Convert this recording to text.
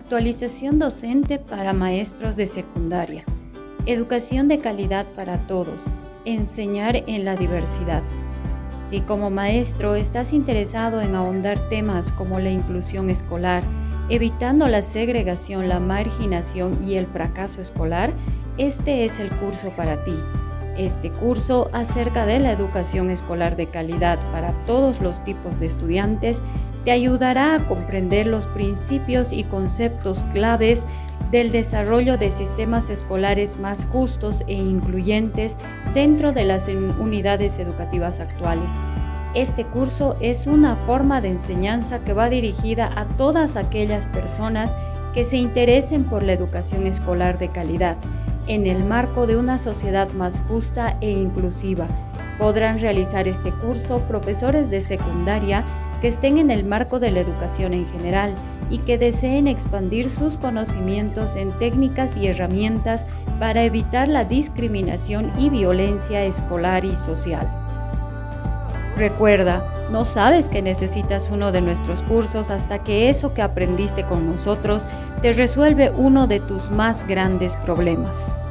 Actualización docente para maestros de secundaria. Educación de calidad para todos. Enseñar en la diversidad. Si como maestro estás interesado en ahondar temas como la inclusión escolar, evitando la segregación, la marginación y el fracaso escolar, este es el curso para ti. Este curso acerca de la educación escolar de calidad para todos los tipos de estudiantes te ayudará a comprender los principios y conceptos claves del desarrollo de sistemas escolares más justos e incluyentes dentro de las unidades educativas actuales. Este curso es una forma de enseñanza que va dirigida a todas aquellas personas que se interesen por la educación escolar de calidad, en el marco de una sociedad más justa e inclusiva. Podrán realizar este curso profesores de secundaria que estén en el marco de la educación en general y que deseen expandir sus conocimientos en técnicas y herramientas para evitar la discriminación y violencia escolar y social. Recuerda, no sabes que necesitas uno de nuestros cursos hasta que eso que aprendiste con nosotros te resuelve uno de tus más grandes problemas.